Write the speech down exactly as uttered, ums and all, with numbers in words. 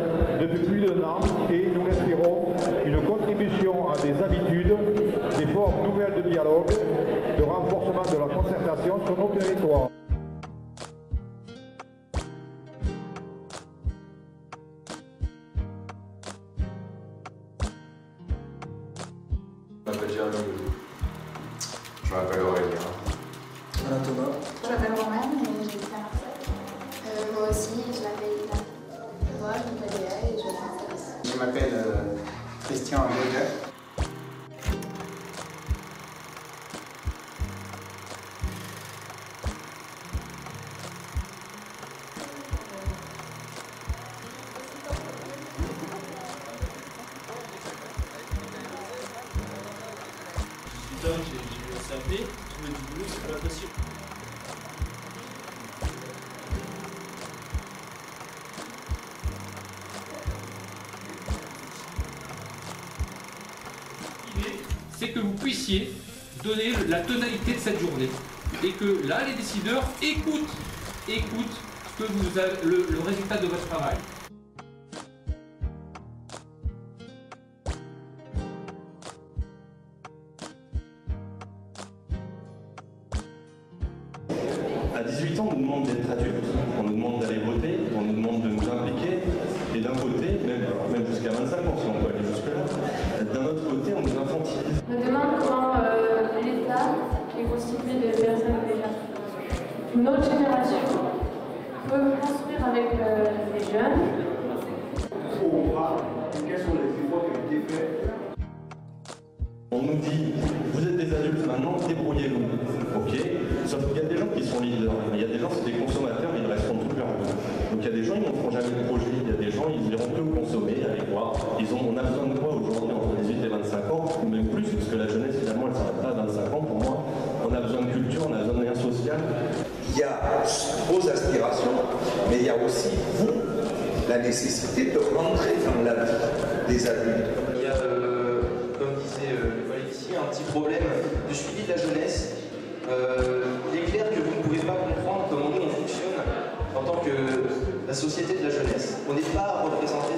depuis plus d'un an et nous l'espérons une contribution à des habitudes, des formes nouvelles de dialogue, de renforcement de la concertation sur nos territoires. Je m'appelle Jérémy. Je m'appelle Aurélien. Voilà Thomas. Je m'appelle Romain et j'habite à Marseille. Euh, moi aussi, je m'appelle Ina. Moi, je m'appelle Léa et je viens à Paris. Je m'appelle euh, Christian Bauder. J'ai eu S A P, trouver du boulot, c'est pas possible. L'idée, c'est que vous puissiez donner la tonalité de cette journée et que là, les décideurs écoutent, écoutent ce que vous avez, le, le résultat de votre travail. À dix-huit ans, on nous demande d'être adultes, on nous demande d'aller voter, on nous demande de nous impliquer, et d'un côté, même, même jusqu'à vingt-cinq ans si on peut aller jusque-là, d'un autre côté, on nous infantilise. Je me demande comment euh, l'État est constitué de personnes déjà. Une autre génération peut construire avec euh, les jeunes. On voit quels sont les efforts qui ont été faits. On nous dit, vous êtes des adultes maintenant, débrouillez-vous. Ok, sauf qu'il y a des gens qui sont leaders. Il y a des gens, c'est des consommateurs, ils resteront toute leur vie. Donc il y a des gens, ils ne feront jamais de projet. Il y a des gens, ils iront que consommer, aller voir. Ils ont, on a besoin de quoi aujourd'hui entre dix-huit et vingt-cinq ans, ou même plus, parce que la jeunesse, finalement, elle ne s'arrête pas à vingt-cinq ans pour moi. On a besoin de culture, on a besoin de lien social. Il y a vos aspirations, mais il y a aussi, vous, la nécessité de rentrer dans la vie des adultes. Il y a, euh, comme disait euh, Alexis, un petit problème de suivi de la jeunesse. Euh, il est clair que vous ne pouvez pas comprendre comment nous on fonctionne en tant que la société de la jeunesse. On n'est pas représenté